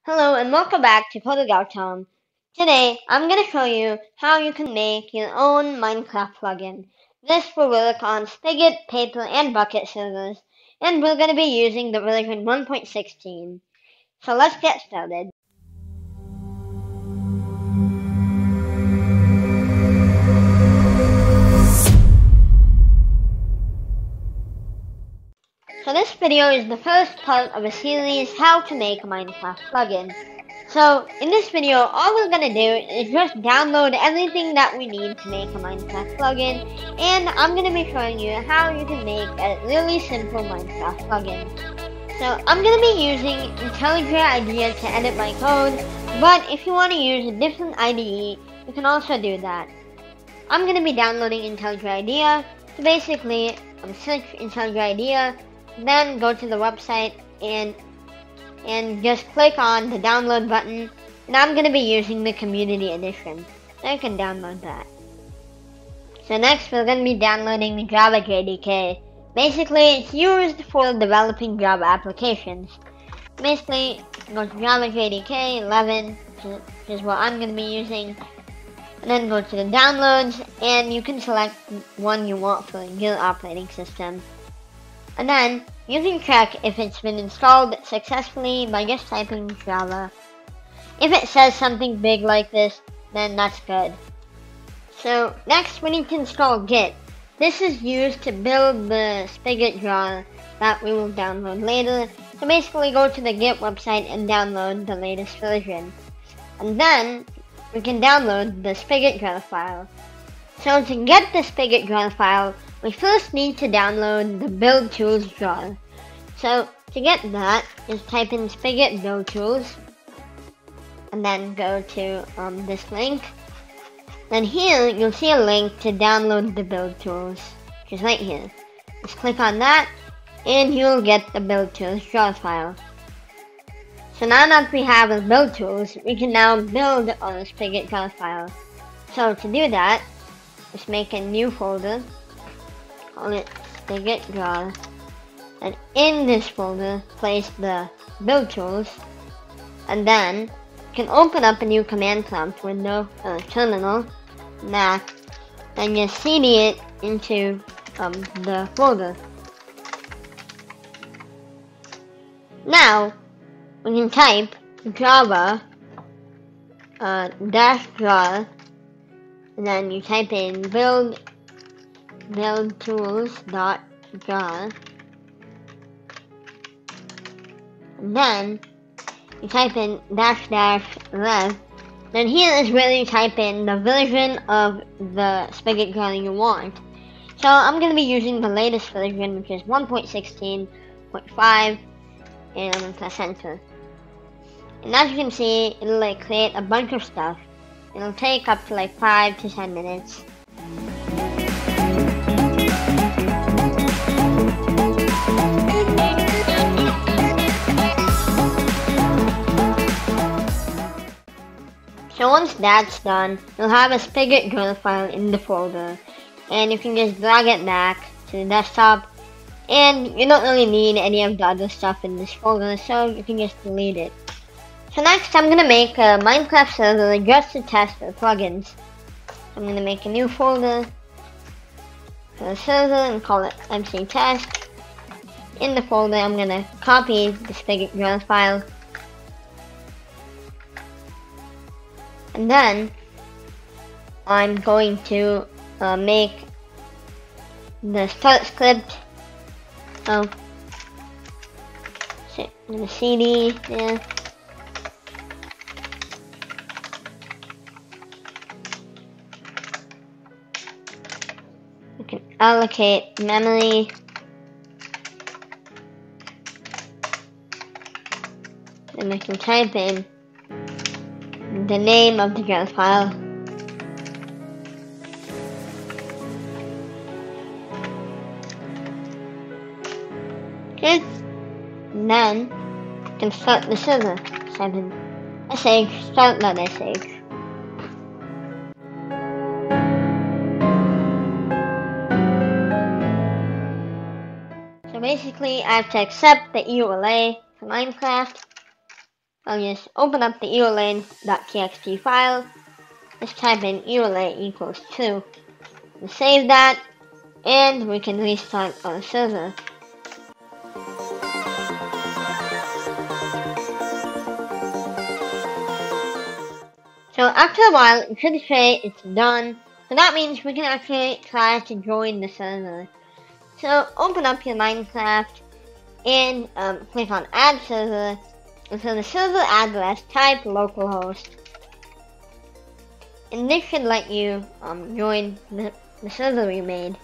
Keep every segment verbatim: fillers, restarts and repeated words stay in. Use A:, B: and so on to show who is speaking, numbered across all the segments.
A: Hello and welcome back to Polygon. Today I'm going to show you how you can make your own Minecraft plugin. This will work on Spigot, Paper, and Bukkit servers, and we're going to be using the version one point sixteen. So let's get started. So this video is the first part of a series, How to Make a Minecraft Plugin. So in this video, all we're going to do is just download everything that we need to make a Minecraft plugin, and I'm going to be showing you how you can make a really simple Minecraft plugin. So I'm going to be using IntelliJ IDEA to edit my code, but if you want to use a different I D E, you can also do that. I'm going to be downloading IntelliJ IDEA, so basically, I'm search IntelliJ IDEA, then go to the website and and just click on the download button, and I'm going to be using the community edition, so you can download that. So next we're going to be downloading the Java J D K. Basically it's used for developing Java applications. Basically go to Java J D K eleven, which is what I'm going to be using, and then go to the downloads, and you can select one you want for your operating system. And then you can check if it's been installed successfully by just typing Java. If it says something big like this, then that's good. So next we need to install Git. This is used to build the Spigot Jar that we will download later. So basically go to the Git website and download the latest version. And then we can download the Spigot Jar file. So to get the Spigot Jar file, we first need to download the BuildTools.jar. So to get that, just type in Spigot BuildTools, and then go to um, this link. Then here you'll see a link to download the BuildTools, which is right here. Just click on that, and you'll get the BuildTools.jar file. So now that we have a BuildTools, we can now build our Spigot Jar file. So to do that, just make a new folder. Call it Spigot Jar, and in this folder place the build tools, and then you can open up a new command prompt window, uh, terminal, Mac, and just C D it into um, the folder. Now we can type Java uh, dash jar, and then you type in build BuildTools.jar, and then you type in dash dash rev. Then here is where you type in the version of the Spigot Jar you want. So I'm going to be using the latest version, which is one point sixteen point five, and I'm going to press enter. And as you can see, it'll like create a bunch of stuff. It'll take up to like five to ten minutes. So once that's done, you'll have a Spigot Jar file in the folder, and you can just drag it back to the desktop, and you don't really need any of the other stuff in this folder, so you can just delete it. So next I'm going to make a Minecraft server just to test for plugins. I'm going to make a new folder for the server and call it M C test. In the folder I'm going to copy the Spigot Jar file, and then I'm going to uh, make the start script. Oh, shit, I'm gonna C D there. We can allocate memory. And I can type in the name of the jar file. Okay. And then you can start the server. seven sh start.sh. So basically I have to accept the U R L for Minecraft. I'll just open up the errorlane.txt file. Let's type in errorlane equals two. We'll save that, and we can restart our server. So after a while, it should say it's done. So that means we can actually try to join the server. So open up your Minecraft and um, click on Add Server. And for the server address, type localhost. And this should let you um, join the, the server we made.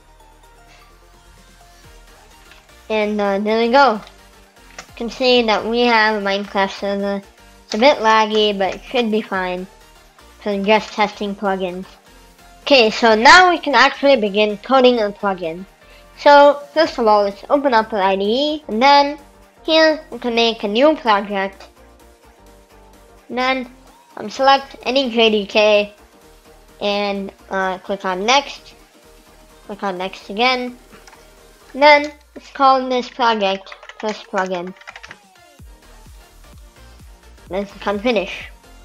A: And uh, there we go. You can see that we have a Minecraft server. It's a bit laggy, but it should be fine for just testing plugins. Okay, so now we can actually begin coding a plugin. So first of all, let's open up our I D E, and then here we can make a new project. And then um, select any J D K and uh, click on next. Click on next again. And then let's call this project first plugin. Then click on finish.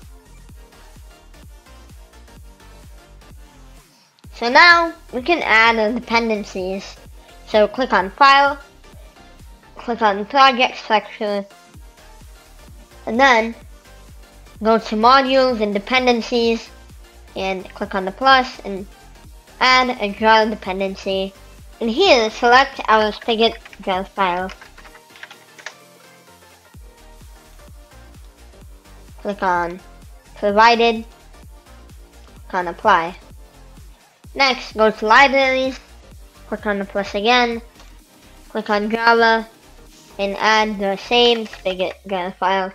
A: So now we can add our dependencies. So click on File, click on Project Structure, and then go to Modules and Dependencies, and click on the plus and add a jar dependency. And here select our Spigot Jar File. Click on Provided, click on Apply. Next, go to Libraries, click on the plus again, click on Java, and add the same Spigot Jar file.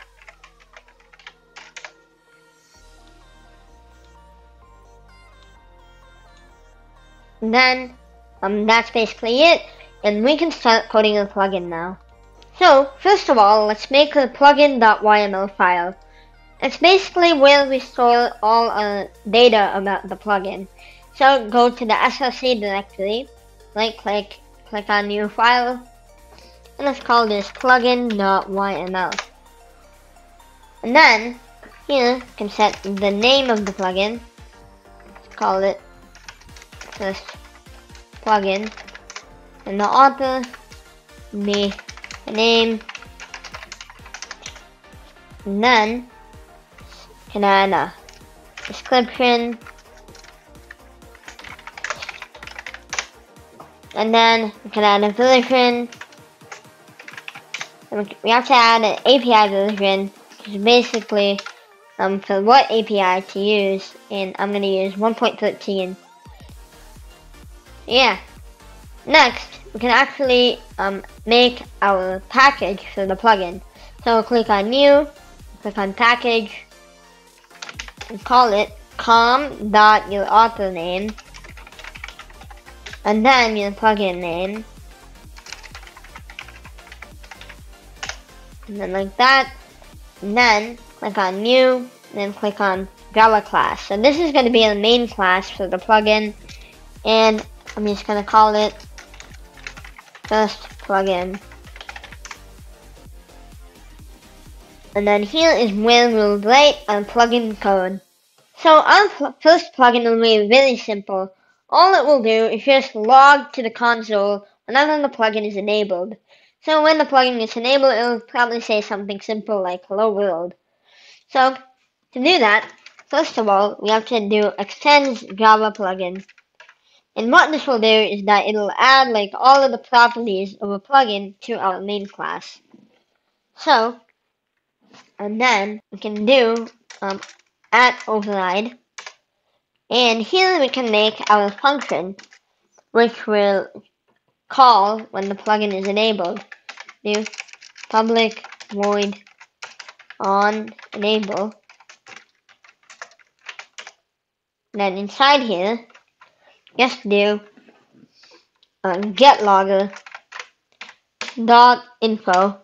A: And then, um, that's basically it, and we can start coding a plugin now. So, first of all, let's make a plugin.yml file. It's basically where we store all our data about the plugin. So go to the S R C directory, right click, click on new file, and let's call this plugin.yml. And then here you can set the name of the plugin. Let's call it first plugin, and the author be the name. And then you can add a description. And then we can add a version. And we have to add an A P I version, which is basically um, for what A P I to use. And I'm going to use one point thirteen. Yeah. Next, we can actually um, make our package for the plugin. So click on New, click on Package, and call it com.your name. And then your plugin name, and then like that, and then click on new, and then click on Java class. So this is going to be the main class for the plugin, and I'm just going to call it first plugin. And then here is where we'll write our plugin code. So our pl first plugin will be really simple. All it will do is just log to the console whenever the plugin is enabled. So when the plugin is enabled, it will probably say something simple like hello world. So to do that, first of all, we have to do extends Java plugin. And what this will do is that it will add like all of the properties of a plugin to our main class. So, and then we can do um, at override. And here we can make our function, which will call when the plugin is enabled. Do public void on enable. Then inside here, just do um, get logger dot info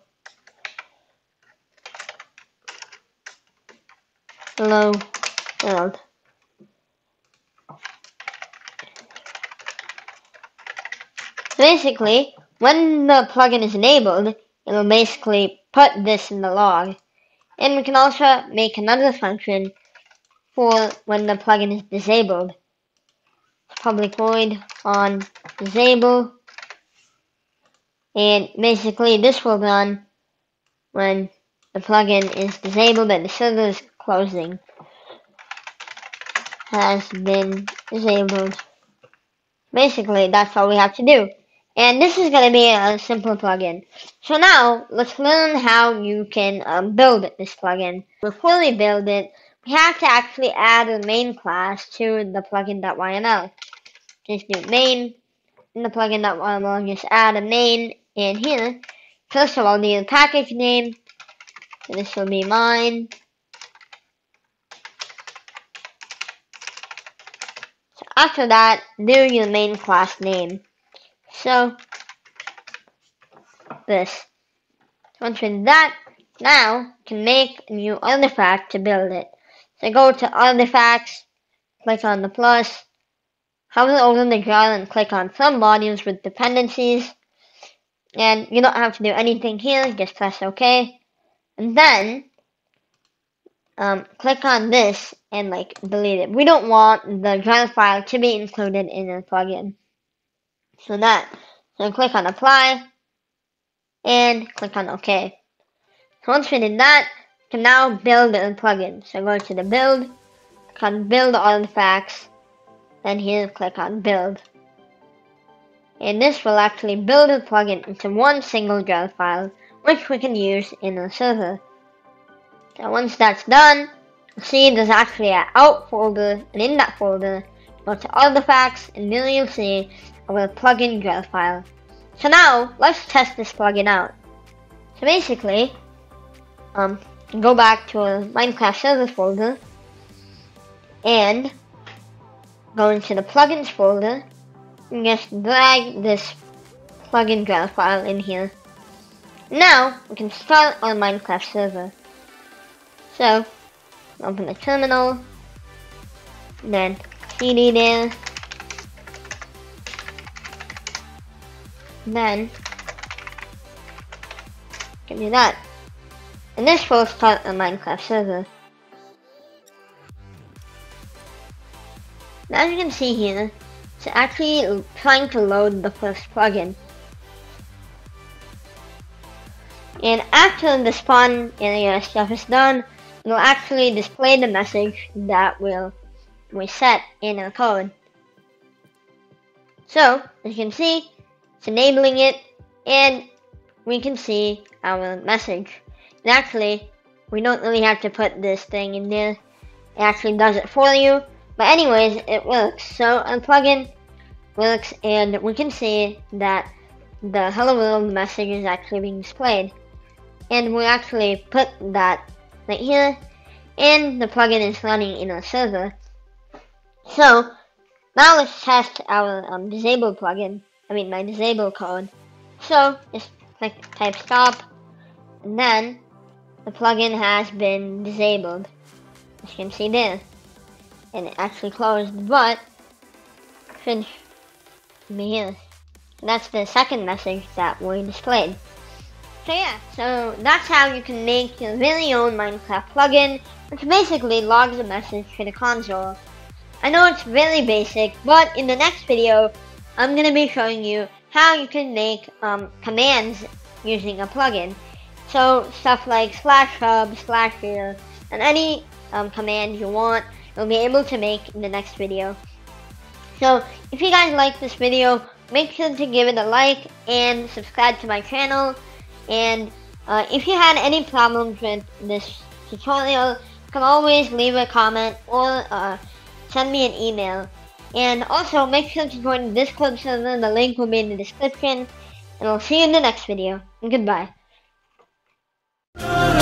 A: hello world. Basically, when the plugin is enabled, it will basically put this in the log. And we can also make another function for when the plugin is disabled. Public void on disable, and basically this will run when the plugin is disabled and the server is closing. Has been disabled. Basically, that's all we have to do. And this is going to be a simple plugin. So now, let's learn how you can um, build this plugin. Before we build it, we have to actually add a main class to the plugin.yml. Just do main in the plugin.yml, just add a main in here. First of all, the package name. So this will be mine. So after that, do your main class name. So this. Once we do that, now you can make a new artifact to build it. So go to artifacts, click on the plus, hover over the jar and click on some modules with dependencies. And you don't have to do anything here, just press OK. And then um, click on this and like delete it. We don't want the jar file to be included in the plugin. So that, so click on apply and click on OK. So once we did that, we can now build a plugin. So go to the build, click on build artifacts, then here click on build. And this will actually build a plugin into one single jar file, which we can use in our server. So once that's done, you'll see there's actually an out folder, and in that folder, go to artifacts, and then you'll see our plugin jar file. So now, let's test this plugin out. So basically, um, go back to our Minecraft server folder, and go into the plugins folder, and just drag this plugin jar file in here. Now, we can start our Minecraft server. So, open the terminal, then cd there, then can do that. And this will start a Minecraft server. Now as you can see here, it's actually trying to load the first plugin. And after the spawn area stuff is done, it will actually display the message that will we set in our code. So, as you can see, it's enabling it, and we can see our message. And actually, we don't really have to put this thing in there. It actually does it for you. But anyways, it works. So our plugin works, and we can see that the hello world message is actually being displayed. And we actually put that right here, and the plugin is running in our server. So now let's test our um, disable plugin. I mean my disable code. So just click type stop, and then the plugin has been disabled, as you can see there, and it actually closed, but should be here. And that's the second message that we displayed. So yeah, so that's how you can make your very own Minecraft plugin, which basically logs a message to the console. I know it's very basic, but in the next video, I'm going to be showing you how you can make um, commands using a plugin. So stuff like slash hub, slash here, and any um, command you want, you'll be able to make in the next video. So if you guys like this video, make sure to give it a like and subscribe to my channel. And uh, if you had any problems with this tutorial, you can always leave a comment or uh, send me an email. And also make sure to join the Discord server, the link will be in the description. And I'll see you in the next video. And goodbye.